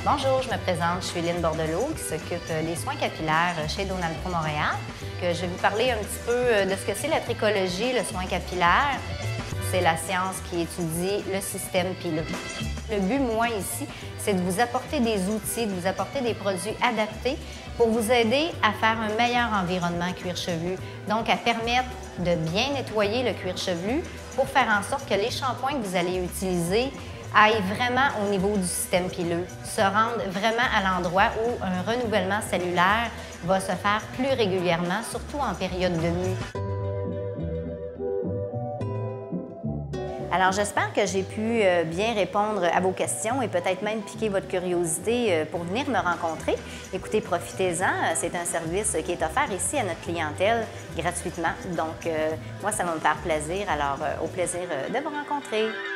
Bonjour, je me présente, je suis Lynne Bordelot qui s'occupe des soins capillaires chez Donald Pro Montréal. Je vais vous parler un petit peu de ce que c'est la trichologie, le soin capillaire. C'est la science qui étudie le système pileux. Le but, moi, ici, c'est de vous apporter des outils, de vous apporter des produits adaptés pour vous aider à faire un meilleur environnement cuir chevelu. Donc, à permettre de bien nettoyer le cuir chevelu pour faire en sorte que les shampoings que vous allez utiliser aillent vraiment au niveau du système pileux, se rendent vraiment à l'endroit où un renouvellement cellulaire va se faire plus régulièrement, surtout en période de mue. Alors, j'espère que j'ai pu bien répondre à vos questions et peut-être même piquer votre curiosité pour venir me rencontrer. Écoutez, profitez-en. C'est un service qui est offert ici à notre clientèle gratuitement. Donc, moi, ça va me faire plaisir. Alors, au plaisir de vous rencontrer.